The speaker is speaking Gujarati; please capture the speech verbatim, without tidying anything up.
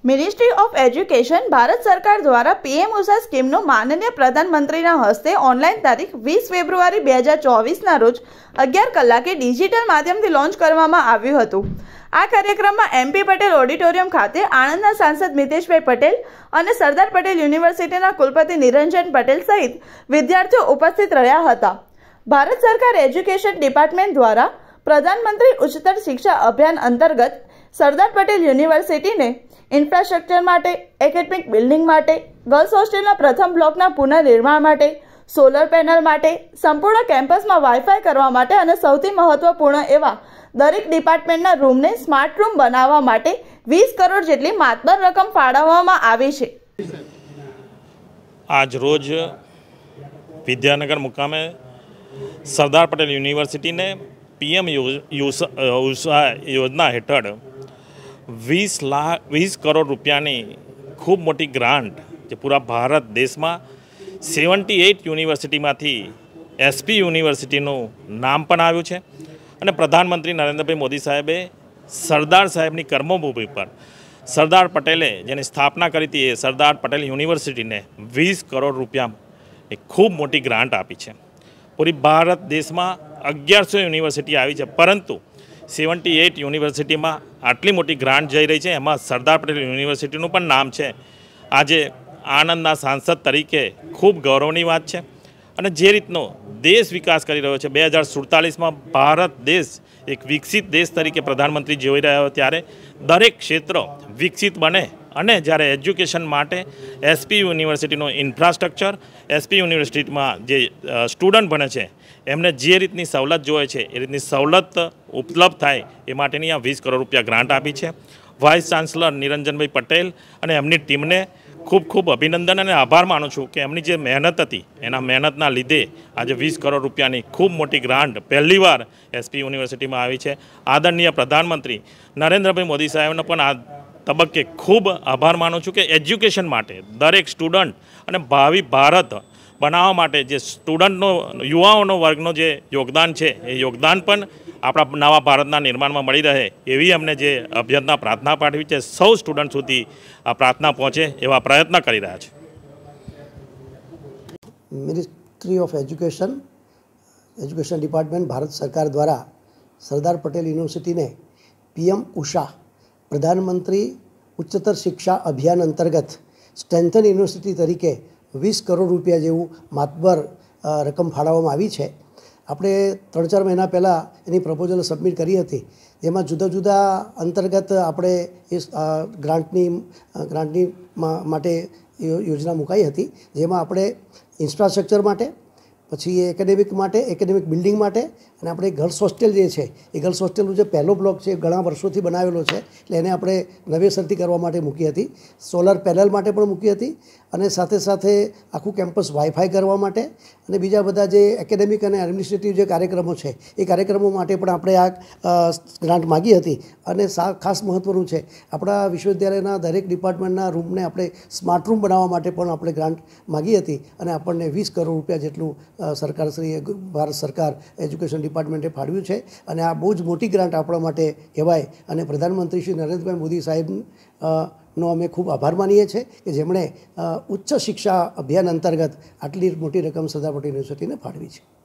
મિનિસ્ટ્રી ઓફ એજ્યુકેશન ભારત સરકાર દ્વારા પીએમ ઉષા સ્કીમનું માનનીય પ્રધાનમંત્રીના હસ્તે ઓનલાઈન તારીખ વીસ ફેબ્રુઆરી બે હજાર ચોવીસના રોજ અગિયાર કલાકે ડિજિટલ માધ્યમથી લોન્ચ કરવામાં આવ્યું હતું। આ કાર્યક્રમમાં એમપી પટેલ ઓડિટોરિયમ ખાતે આણંદના સાંસદ મિતેશભાઈ પટેલ અને સરદાર પટેલ યુનિવર્સિટીના કુલપતિ નિરંજન પટેલ સહિત વિદ્યાર્થીઓ ઉપસ્થિત રહ્યા હતા। ભારત સરકાર એજ્યુકેશન ડિપાર્ટમેન્ટ દ્વારા પ્રધાનમંત્રી ઉચ્ચતર શિક્ષા અભિયાન અંતર્ગત સરદાર પટેલ યુનિવર્સિટીને ઇન્ફ્રાસ્ટ્રક્ચર માટે, એકેડમિક બિલ્ડિંગ માટે, ગર્લ્સ હોસ્ટેલના પ્રથમ બ્લોકના પુનઃનિર્માણ માટે, સોલર પેનલ માટે, સંપૂર્ણ કેમ્પસમાં વાઈફાઈ કરવા માટે અને સૌથી મહત્વપૂર્ણ એવા દરેક ડિપાર્ટમેન્ટના રૂમને સ્માર્ટ રૂમ બનાવવા માટે વીસ કરોડ જેટલી માતબર રકમ ફાળવવામાં આવી છે। આજ રોજ વિદ્યાનગર મુકામે સરદાર પટેલ યુનિવર્સિટીને પીએમ ઉષા યોજના હેઠળ વીસ લાખ વીસ કરોડ રૂપિયાની ખૂબ મોટી ગ્રાન્ટ જે પૂરા ભારત દેશમાં સેવન્ટી એઇટ યુનિવર્સિટીમાંથી એસપી યુનિવર્સિટીનું નામ પણ આવ્યું છે અને પ્રધાનમંત્રી નરેન્દ્રભાઈ મોદી સાહેબે સરદાર સાહેબની કર્મભૂમિ પર સરદાર પટેલે જેની સ્થાપના કરી હતી એ સરદાર પટેલ યુનિવર્સિટીને વીસ કરોડ રૂપિયા એ ખૂબ મોટી ગ્રાન્ટ આપી છે। પૂરી ભારત દેશમાં અગિયારસો યુનિવર્સિટી આવી છે, પરંતુ સેવન્ટી એઇટ યુનિવર્સિટીમાં આટલી મોટી ગ્રાન્ટ જઈ રહી છે, એમાં સરદાર પટેલ યુનિવર્સિટીનું પણ નામ છે। આજે આણંદના સાંસદ તરીકે ખૂબ ગૌરવની વાત છે અને જે રીતનો દેશ વિકાસ કરી રહ્યો છે, બે હજાર સુડતાલીસમાં ભારત દેશ એક વિકસિત દેશ તરીકે પ્રધાનમંત્રી જોઈ રહ્યો ત્યારે દરેક ક્ષેત્ર વિકસિત બને અને જ્યારે એજ્યુકેશન માટે એસપી યુનિવર્સિટીનું ઇન્ફ્રાસ્ટ્રક્ચર, એસપી યુનિવર્સિટીમાં જે સ્ટુડન્ટ ભણે છે એમને જે રીતની સવલત જોઈએ છે એ રીતની સવલત ઉપલબ્ધ થાય એ માટેની આ વીસ કરોડ રૂપિયા ગ્રાન્ટ આપી છે। વાઇસ ચાન્સલર નિરંજનભાઈ પટેલ અને એમની ટીમને ખૂબ ખૂબ અભિનંદન અને આભાર માનું છું કે એમની જે મહેનત હતી એના મહેનતના લીધે આજે વીસ કરોડ રૂપિયાની ખૂબ મોટી ગ્રાન્ટ પહેલીવાર એસપી યુનિવર્સિટીમાં આવી છે। આદરણીય પ્રધાનમંત્રી નરેન્દ્રભાઈ મોદી સાહેબનો પણ આ તબક્કે ખૂબ આભાર માનું છું કે એજ્યુકેશન માટે દરેક સ્ટુડન્ટ અને ભાવિ ભારત બનાવવા માટે જે સ્ટુડન્ટનો યુવાઓનો વર્ગનો જે યોગદાન છે એ યોગદાન પણ આપણા નવા ભારતના નિર્માણમાં મળી રહે એવી અમને જે અભ્યર્થના પ્રાર્થના પાઠવી છે। સૌ સ્ટુડન્ટ સુધી આ પ્રાર્થના પહોંચે એવા પ્રયત્ન કરી રહ્યા છે। Ministry of education education department Bharat સરકાર દ્વારા સરદાર પટેલ યુનિવર્સિટીને પીએમ ઉષા પ્રધાનમંત્રી ઉચ્ચતર શિક્ષા અભિયાન અંતર્ગત સ્ટ્રેન્થન યુનિવર્સિટી તરીકે વીસ કરોડ રૂપિયા જેવું માતબર રકમ ફાળવવામાં આવી છે। આપણે ત્રણ ચાર મહિના પહેલાં એની પ્રપોઝલ સબમિટ કરી હતી, જેમાં જુદા જુદા અંતર્ગત આપણે એ ગ્રાન્ટની ગ્રાન્ટની માટે યોજના મુકાઈ હતી, જેમાં આપણે ઇન્ફ્રાસ્ટ્રક્ચર માટે, પછી એકેડેમિક માટે, એકેડેમિક બિલ્ડિંગ માટે અને આપણે ગર્લ્સ હોસ્ટેલ જે છે એ ગર્લ્સ હોસ્ટેલનો જે પહેલો બ્લોક છે ઘણા વર્ષોથી બનાવેલો છે એટલે એને આપણે નવેસરથી કરવા માટે મૂકી હતી। સોલર પેનલ માટે પણ મૂકી હતી અને સાથે સાથે આખું કેમ્પસ વાઈફાઈ કરવા માટે અને બીજા બધા જે એકેડેમિક અને એડમિનિસ્ટ્રેટિવ જે કાર્યક્રમો છે એ કાર્યક્રમો માટે પણ આપણે આ ગ્રાન્ટ માગી હતી। અને ખાસ મહત્ત્વનું છે, આપણા વિશ્વવિદ્યાલયના દરેક ડિપાર્ટમેન્ટના રૂમને આપણે સ્માર્ટ રૂમ બનાવવા માટે પણ આપણે ગ્રાન્ટ માગી હતી અને આપણને વીસ કરોડ રૂપિયા જેટલું સરકારશ્રીએ ભારત સરકાર એજ્યુકેશન ડિપાર્ટમેન્ટે ફાળવ્યું છે અને આ બહુ જ મોટી ગ્રાન્ટ આપણા માટે કહેવાય અને પ્રધાનમંત્રી શ્રી નરેન્દ્રભાઈ મોદી સાહેબ નો અમે ખૂબ આભાર માનીએ છીએ કે જેમણે ઉચ્ચ શિક્ષા અભિયાન અંતર્ગત આટલી મોટી રકમ સરદાર પટેલ યુનિવર્સિટીને ફાળવી છે।